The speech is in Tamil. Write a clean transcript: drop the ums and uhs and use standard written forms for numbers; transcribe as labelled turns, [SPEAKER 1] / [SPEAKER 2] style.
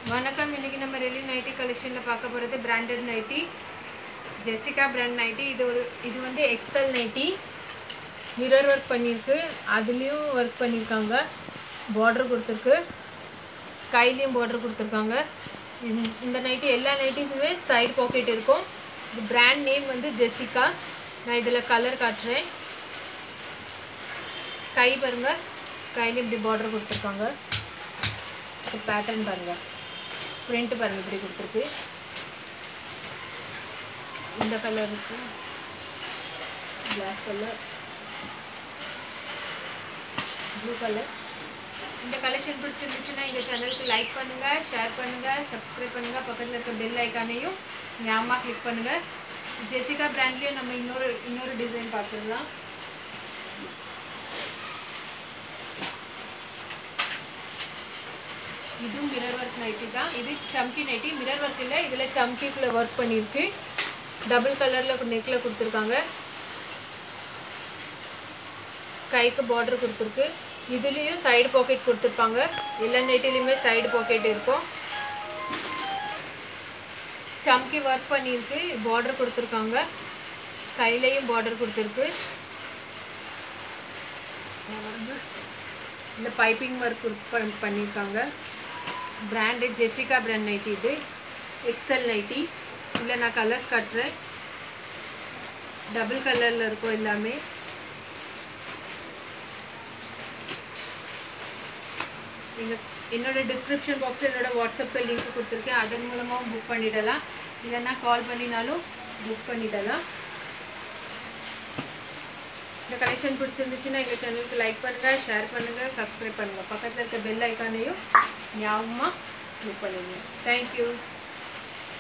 [SPEAKER 1] வணக்கம். இன்னைக்கு நம்ம ரெலி நைட்டி கலெக்ஷனில் பார்க்க போகிறது branded nighty, Jessica brand nighty. இது வந்து எக்ஸல் நைட்டி, மிரர் ஒர்க் பண்ணியிருக்கு, அதுலேயும் ஒர்க் பண்ணியிருக்காங்க, பார்டர் கொடுத்துருக்கு, கையிலையும் பார்டர் கொடுத்துருக்காங்க. இந்த நைட்டி எல்லா நைட்டிஸுமே சைடு பாக்கெட் இருக்கும். இது பிராண்ட் நேம் வந்து ஜெசிகா. நான் இதில் கலர் காட்டுறேன். கை பாருங்கள், கையிலையும் இப்படி பார்டர் கொடுத்துருக்காங்க. பேட்டர்ன் பாருங்கள், பிரிண்ட் பாருங்கள் இப்படி கொடுத்துருக்கு. இந்த கலர் இருக்கு, பிளாக் கலர், ப்ளூ கலர். இந்த கலெக்ஷன் பிடிச்சிருந்துச்சுன்னா எங்கள் சேனலுக்கு லைக் பண்ணுங்கள், ஷேர் பண்ணுங்கள், சப்ஸ்கிரைப் பண்ணுங்கள். பக்கத்தில் இருக்க பெல் ஐக்கானையும் ஞாபகமாக கிளிக் பண்ணுங்கள். ஜெசிகா பிராண்ட்லேயும் நம்ம இன்னொரு டிசைன் பார்த்துடலாம். இதுவும் மிரர் ஒர்க் நைட்டி தான். இது சம்கி நைட்டி, மிரர் ஒர்க் இல்லை, இதில் சம்கிக்குள்ளே ஒர்க் பண்ணியிருக்கு. டபுள் கலரில் நெக்கில் கொடுத்துருக்காங்க, கைக்கு பார்டர் கொடுத்துருக்கு. இதுலேயும் சைடு பாக்கெட் கொடுத்துருப்பாங்க. எல்லா நைட்டிலையுமே சைடு பாக்கெட் இருக்கும். சம்கி ஒர்க் பண்ணியிருக்கு, பார்டர் கொடுத்துருக்காங்க, கையிலையும் பார்டர் கொடுத்துருக்கு. இந்த பைப்பிங் ஒர்க் பண்ணியிருக்காங்க. Brand Jessica brand nighty. இது எக்ஸல் நைட்டி. இதில் நான் கலர்ஸ் காட்டுறேன். டபுள் கலரில் இருக்கும் எல்லாமே. என்னோட டிஸ்கிரிப்ஷன் பாக்ஸில் என்னோட வாட்ஸ்அப்பில் லிங்க் கொடுத்துருக்கேன். அதன் மூலமாகவும் புக் பண்ணிடலாம், இல்லைன்னா கால் பண்ணினாலும் புக் பண்ணிடலாம். இந்த கலெக்ஷன் பிடிச்சிருந்துச்சுன்னா எங்கள் சேனலுக்கு லைக் பண்ணுங்கள், ஷேர் பண்ணுங்கள், சப்ஸ்கிரைப் பண்ணுங்கள். பக்கத்தில் இருக்க பெல் ஐக்கானையும் ஞாபகமாக கிளிக் பண்ணுங்கள். தேங்க்யூ.